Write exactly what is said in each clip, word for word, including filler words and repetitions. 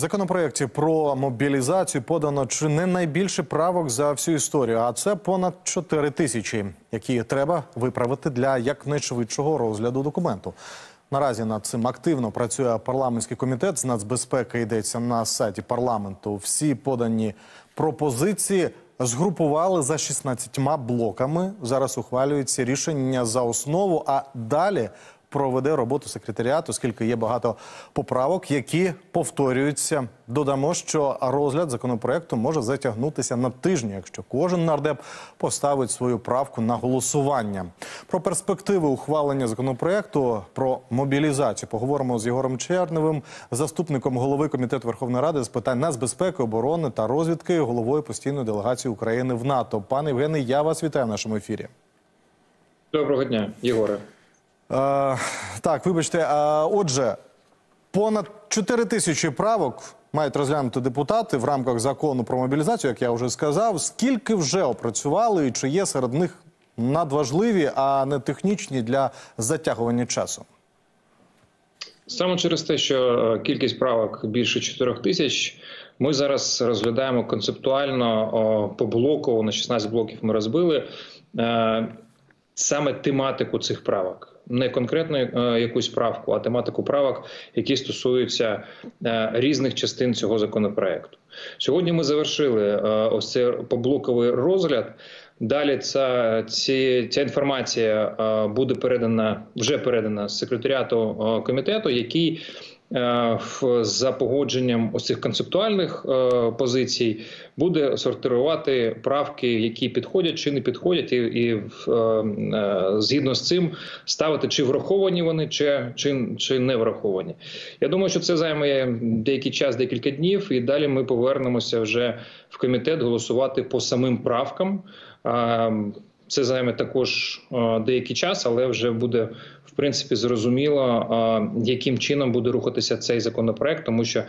законопроєкті про мобілізацію подано чи не найбільше правок за всю історію, а це понад чотири тисячі, які треба виправити для якнайшвидшого розгляду документу. Наразі над цим активно працює парламентський комітет з нацбезпеки, йдеться на сайті парламенту. Всі подані пропозиції згрупували за шістнадцятьма блоками. Зараз ухвалюється рішення за основу, а далі проведе роботу секретаріату, оскільки є багато поправок, які повторюються. Додамо, що розгляд законопроекту може затягнутися на тижні, якщо кожен нардеп поставить свою правку на голосування. Про перспективи ухвалення законопроекту про мобілізацію поговоримо з Єгором Черневим, заступником голови Комітету Верховної Ради з питань нацбезпеки, оборони та розвідки, головою постійної делегації України в НАТО. Пане Євгене, я вас вітаю в нашому ефірі. Доброго дня, Єгоре. Е, так, вибачте, е, отже, понад чотири тисячі правок мають розглянути депутати в рамках закону про мобілізацію, як я вже сказав. Скільки вже опрацювали і чи є серед них надважливі, а не технічні для затягування часу? Саме через те, що кількість правок більше чотирьох тисяч, ми зараз розглядаємо концептуально по блоку, на шістнадцять блоків ми розбили, саме тематику цих правок. Не конкретно е, якусь правку, а тематику правок, які стосуються е, різних частин цього законопроекту. Сьогодні ми завершили е, ось цей поблоковий розгляд. Далі ця, ці, ця інформація е, буде передана, вже передана з секретаріату е, комітету, який е, в, за погодженням ось цих концептуальних е, позицій буде сортувати правки, які підходять чи не підходять, і, і е, е, згідно з цим ставити, чи враховані вони, чи, чи, чи не враховані. Я думаю, що це займе деякий час, декілька днів, і далі ми повернемося вже в комітет голосувати по самим правкам. Це займе також деякий час, але вже буде, в принципі, зрозуміло, яким чином буде рухатися цей законопроект, тому що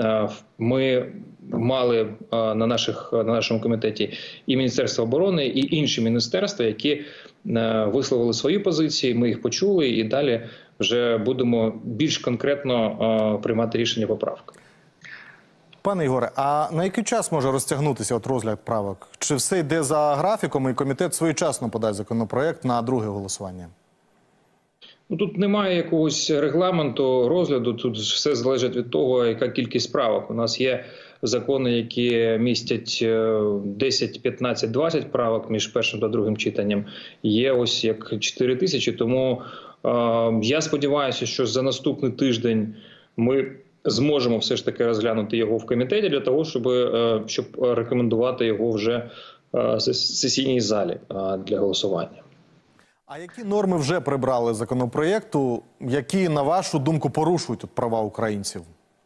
ми мали на, наших, на нашому комітеті і Міністерство оборони, і інші міністерства, які висловили свої позиції, ми їх почули, і далі вже будемо більш конкретно приймати рішення по правкам. Пане Ігоре, а на який час може розтягнутися от розгляд правок? Чи все йде за графіком і комітет своєчасно подасть законопроект на друге голосування? Ну, тут немає якогось регламенту розгляду, тут все залежить від того, яка кількість правок. У нас є закони, які містять десять, п'ятнадцять, двадцять правок між першим та другим читанням. Є ось як чотири тисячі, тому е, я сподіваюся, що за наступний тиждень ми зможемо все ж таки розглянути його в комітеті для того, щоб, щоб рекомендувати його вже в сесійній залі для голосування. А які норми вже прибрали з законопроєкту, які, на вашу думку, порушують права українців?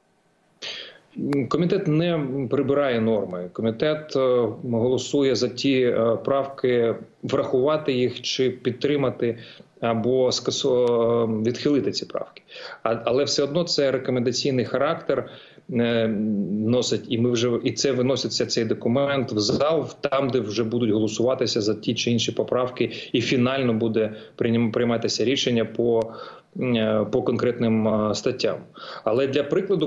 Комітет не прибирає норми. Комітет голосує за ті правки, врахувати їх чи підтримати або відхилити ці правки. Але все одно це рекомендаційний характер носить, і ми вже і це виноситься цей документ в зал, там, де вже будуть голосуватися за ті чи інші поправки, і фінально буде прийматися рішення по по конкретним статтям. Але для прикладу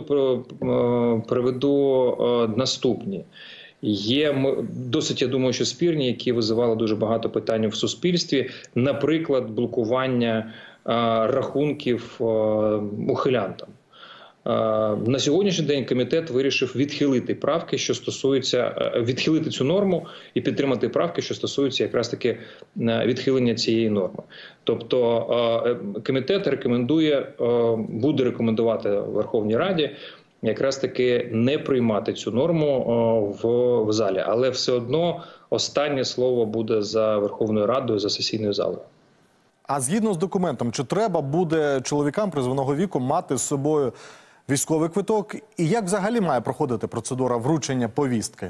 приведу наступні. Є досить, я думаю, що спірні, які визивали дуже багато питань в суспільстві. Наприклад, блокування рахунків ухилянтам. На сьогоднішній день комітет вирішив відхилити правки, що стосуються, відхилити цю норму і підтримати правки, що стосуються якраз таки відхилення цієї норми. Тобто комітет рекомендує, буде рекомендувати Верховній Раді якраз таки не приймати цю норму в, в залі. Але все одно останнє слово буде за Верховною Радою, за сесійною залою. А згідно з документом, чи треба буде чоловікам призовного віку мати з собою військовий квиток? І як взагалі має проходити процедура вручення повістки?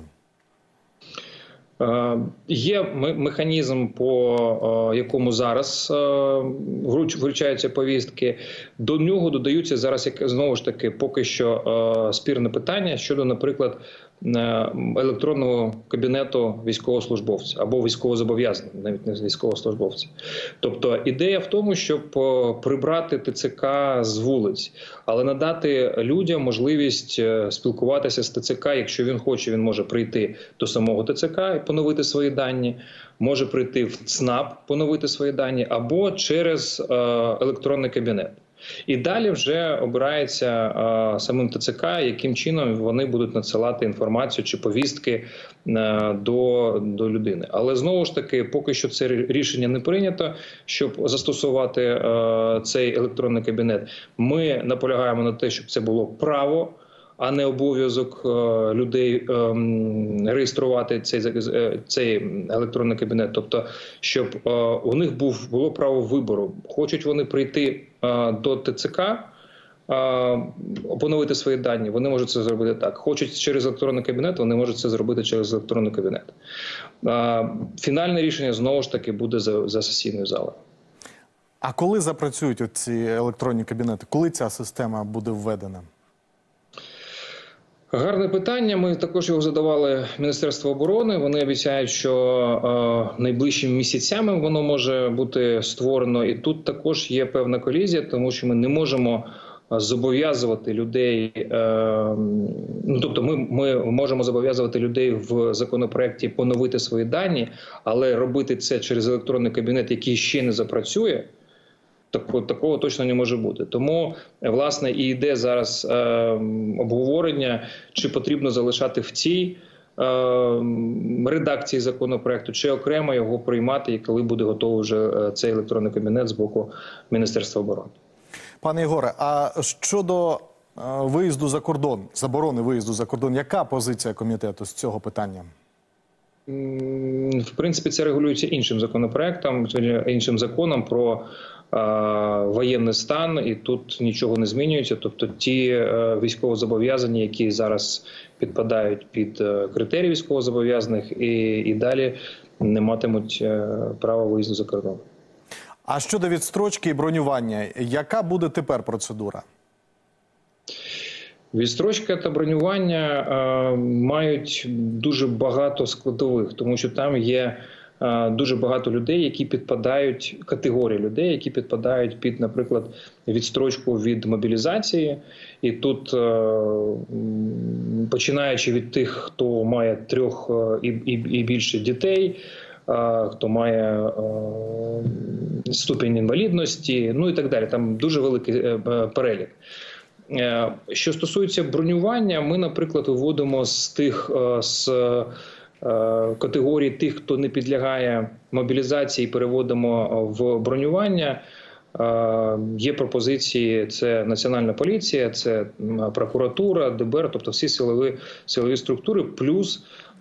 Є механізм, по якому зараз вручаються повістки. До нього додаються зараз, знову ж таки, поки що спірне питання щодо, наприклад, електронного кабінету військовослужбовця або військовозобов'язаного, навіть не військовослужбовця. Тобто ідея в тому, щоб прибрати ТЦК з вулиць, але надати людям можливість спілкуватися з ТЦК. Якщо він хоче, він може прийти до самого ТЦК і поновити свої дані, може прийти в ЦНАП, поновити свої дані, або через електронний кабінет. І далі вже обирається а, самим ТЦК, яким чином вони будуть надсилати інформацію чи повістки а, до, до людини. Але знову ж таки, поки що це рішення не прийнято, щоб застосувати а, цей електронний кабінет. Ми наполягаємо на те, щоб це було право, а не обов'язок людей реєструвати цей, цей електронний кабінет. Тобто, щоб у них був, було право вибору. Хочуть вони прийти до ТЦК, поновити свої дані, вони можуть це зробити так. Хочуть через електронний кабінет, вони можуть це зробити через електронний кабінет. Фінальне рішення, знову ж таки, буде за, за сесійною залою. А коли запрацюють ці електронні кабінети? Коли ця система буде введена? Гарне питання. Ми також його задавали Міністерству оборони. Вони обіцяють, що е, найближчими місяцями воно може бути створено. І тут також є певна колізія, тому що ми не можемо зобов'язувати людей. Е, ну, тобто ми, ми можемо зобов'язувати людей в законопроекті поновити свої дані, але робити це через електронний кабінет, який ще не запрацює, Такого, такого точно не може бути. Тому, власне, і йде зараз е, обговорення, чи потрібно залишати в цій е, редакції законопроекту, чи окремо його приймати, і коли буде готовий вже цей електронний кабінет з боку Міністерства оборони. Пане Єгоре, а щодо е, виїзду за кордон, заборони виїзду за кордон, яка позиція комітету з цього питання? В принципі, це регулюється іншим законопроектом, іншим законом про воєнний стан, і тут нічого не змінюється. Тобто ті військовозобов'язані, які зараз підпадають під критерії військовозобов'язаних, і, і далі не матимуть права виїзду за кордон. А щодо відстрочки і бронювання, яка буде тепер процедура? Відстрочка та бронювання е, мають дуже багато складових, тому що там є е, дуже багато людей, які підпадають, категорії людей, які підпадають під, наприклад, відстрочку від мобілізації. І тут, е, починаючи від тих, хто має трьох і, і, і більше дітей, е, хто має е, ступінь інвалідності, ну і так далі. Там дуже великий е, перелік. Що стосується бронювання, ми, наприклад, виводимо з тих з категорії тих, хто не підлягає мобілізації, переводимо в бронювання. Є пропозиції: це Національна поліція, це прокуратура, де бе ер, тобто всі силові, силові структури, плюс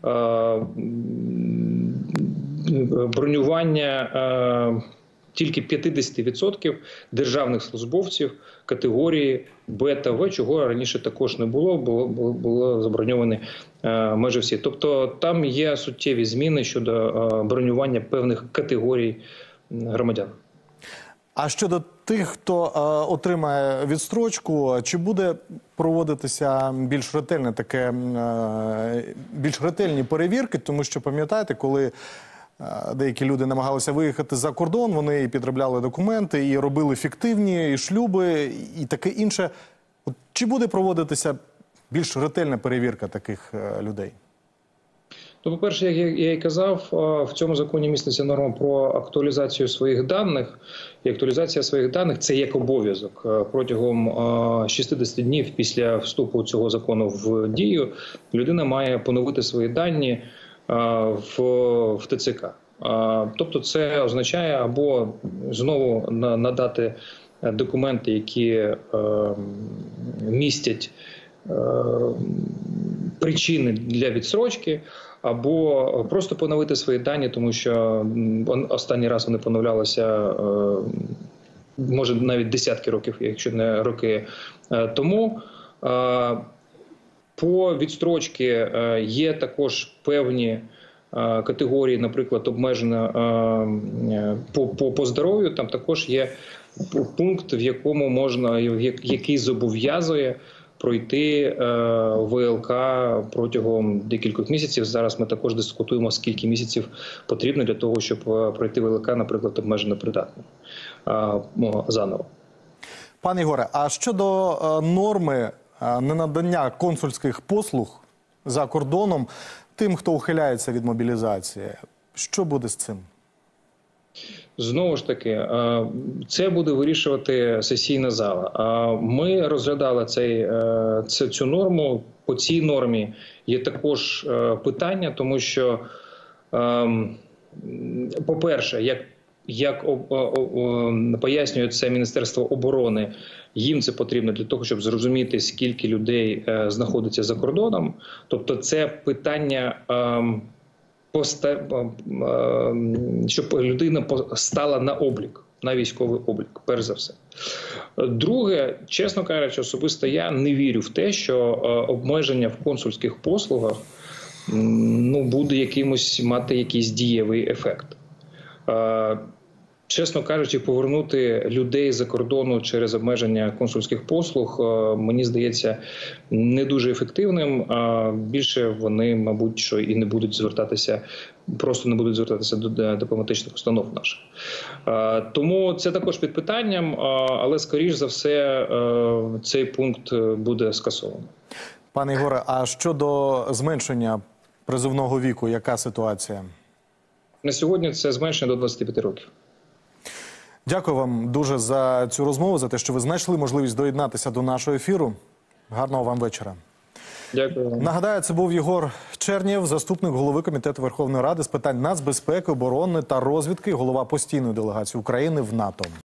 бронювання тільки п'ятдесят відсотків державних службовців категорії Б та В, чого раніше також не було, було, було, було заброньовані е, майже всі. Тобто там є суттєві зміни щодо е, бронювання певних категорій громадян. А щодо тих, хто е, отримає відстрочку, чи буде проводитися більш ретельне таке, е, більш ретельні перевірки? Тому що, пам'ятаєте, коли деякі люди намагалися виїхати за кордон, вони і підробляли документи, і робили фіктивні, і шлюби, і таке інше. От чи буде проводитися більш ретельна перевірка таких людей? Ну, по-перше, як я і казав, в цьому законі міститься норма про актуалізацію своїх даних. І актуалізація своїх даних – це як обов'язок. Протягом шістдесят днів після вступу цього закону в дію людина має поновити свої дані в, в Те Це Ка. Тобто це означає або знову надати документи, які е, містять е, причини для відстрочки, або просто поновити свої дані, тому що останній раз вони поновлялися, е, може, навіть десятки років, якщо не роки е, тому. Е, По відстрочці є також певні категорії, наприклад, обмежена по, по, по здоров'ю. Там також є пункт, в якому можна, який зобов'язує пройти ВЛК протягом декількох місяців. Зараз ми також дискутуємо, скільки місяців потрібно для того, щоб пройти ВЛК, наприклад, обмежено придатним заново. Пане Ігоре, а щодо норми ненадання консульських послуг за кордоном тим, хто ухиляється від мобілізації, що буде з цим? Знову ж таки, це буде вирішувати сесійна зала. Ми розглядали цей, цю норму. По цій нормі є також питання, тому що, по-перше, як Як пояснює це Міністерство оборони, їм це потрібно для того, щоб зрозуміти, скільки людей знаходиться за кордоном. Тобто це питання, щоб людина стала на облік, на військовий облік, перш за все. Друге, чесно кажучи, особисто я не вірю в те, що обмеження в консульських послугах ну, буде якимось мати якийсь дієвий ефект. Чесно кажучи, повернути людей за кордону через обмеження консульських послуг, мені здається, не дуже ефективним, а більше вони, мабуть, що і не будуть звертатися, просто не будуть звертатися до дипломатичних установ наших. Тому це також під питанням, але, скоріш за все, цей пункт буде скасований. Пане Ігоре, а щодо зменшення призовного віку, яка ситуація? На сьогодні це зменшення до двадцяти п'яти років. Дякую вам дуже за цю розмову, за те, що ви знайшли можливість доєднатися до нашого ефіру. Гарного вам вечора. Дякую вам. Нагадаю, це був Єгор Чернєв, заступник голови Комітету Верховної Ради з питань нацбезпеки, оборони та розвідки, голова постійної делегації України в НАТО.